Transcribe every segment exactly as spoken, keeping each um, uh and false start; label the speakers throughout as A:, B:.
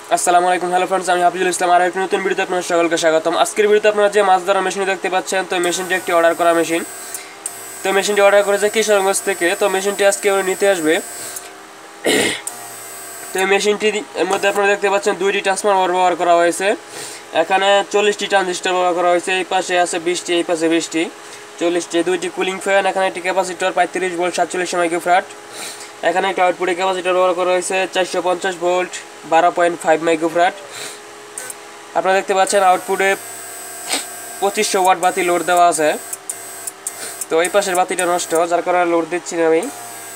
A: আসসালামু আলাইকুম। Hello friends, আমি হাফিজুল ইসলাম। আর একটা নতুন ভিডিওতে আপনাদের সকলকে স্বাগতম। আজকের ভিডিওতে আপনারা যে মাছ ধরা মেশিন দেখতে পাচ্ছেন, তো মেশিনটি একটি অর্ডার করা মেশিন। তো মেশিনটি অর্ডার করেছে কিশোরগঞ্জ থেকে। তো মেশিনটি আজকে ওরা নিতে আসবে। তো এই মেশিনটির মধ্যে আপনারা দেখতে পাচ্ছেন দুইটি ট্রান্সফরমার ব্যবহার করা হয়েছে। এখানে চল্লিশটি ট্রানজিস্টর ব্যবহার করা হয়েছে। এই পাশে আছে বিশটি, এই পাশে বিশটি, চল্লিশটি। দুইটি কুলিং ফ্যান, এখানে একটি ক্যাপাসিটর পঁয়ত্রিশ ভোল্ট সাতচল্লিশ মাইক্রোফ্যারাড। এখানে একটা আউটপুটে ক্যাপাসিটর ব্যবহার করা হয়েছে চারশো পঞ্চাশ ভোল্ট বারো পয়েন্ট ফাইভ মাইক্রোফ্যারাড। আপনারা দেখতে পাচ্ছেন আউটপুটে পঁচিশশো ওয়াট বাতি লোড দেওয়া আছে। তো এই পাশের বাতিটা নষ্ট, যার কারণে লোড দিচ্ছি না আমি।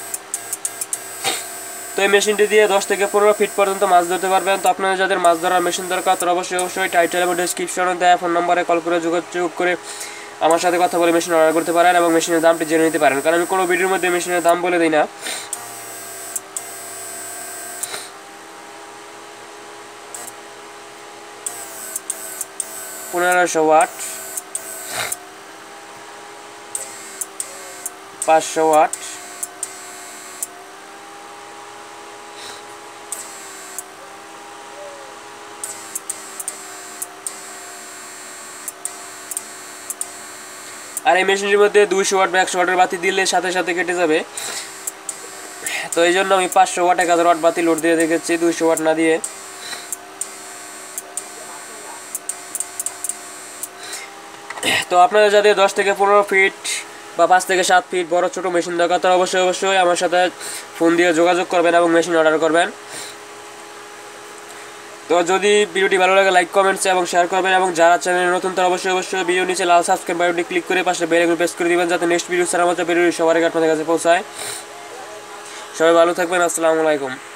A: তো এই মেশিনটি দিয়ে দশ থেকে পনেরো ফিট পর্যন্ত মাছ ধরতে পারবেন। তো আপনারা যাদের মাছ ধরার মেশিন দরকার, তো অবশ্যই অবশ্যই টাইটেল এবং ডেসক্রিপশনে দেওয়া ফোন নম্বরে কল করে যোগাযোগ করে আমার সাথে কথা বলে মেশিন অর্ডার করতে পারেন এবং মেশিনের দামটি জেনে নিতে পারেন, কারণ আমি কোনো ভিডিওর মধ্যে মেশিনের দাম বলে দিই না। পনেরোশো ওয়াট, পাঁচশো ওয়াট, আর এই মেশিনের মধ্যে দুইশো ওয়াট বা একশো ওয়াটের বাতি দিলে সাথে সাথে কেটে যাবে। তো এই জন্য আমি পাঁচশো ওয়াট এক হাজার ওয়াট বাতি লোড দিয়ে রেখেছি, দুইশো ওয়াট না দিয়ে। তো আপনারা যাদের দশ থেকে পনেরো ফিট বা পাঁচ থেকে সাত ফিট বড় ছোটো মেশিন দরকার, তারা অবশ্যই অবশ্যই আমার সাথে ফোন দিয়ে যোগাযোগ করবেন এবং মেশিন অর্ডার করবেন। তো যদি ভিডিওটি ভালো লাগে লাইক কমেন্টস এবং শেয়ার করবেন, এবং যারা চ্যানেলে নতুন তারা অবশ্যই অবশ্যই ভিডিও নিচে লাল সাবস্ক্রাইব বাটনটি ক্লিক করে পাশে বেল আইকন প্রেস করে দিবেন, যাতে নেক্সট ভিডিও ছাড়া মাত্র ভিডিও সবার আগে আপনাদের কাছে পৌঁছায়। সবাই ভালো থাকবেন। আসসালামু আলাইকুম।